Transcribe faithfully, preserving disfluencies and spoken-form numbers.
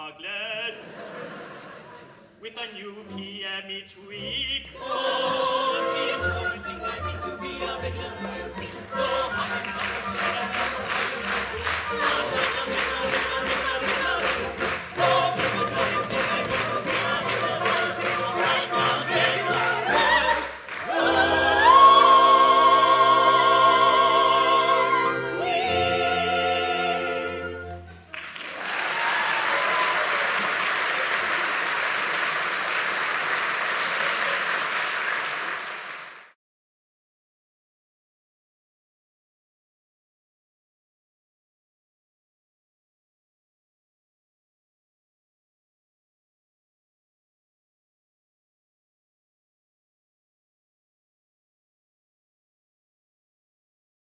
smugglers with a new P M each week. Oh, she is promising Maggie to be a regular. Oh,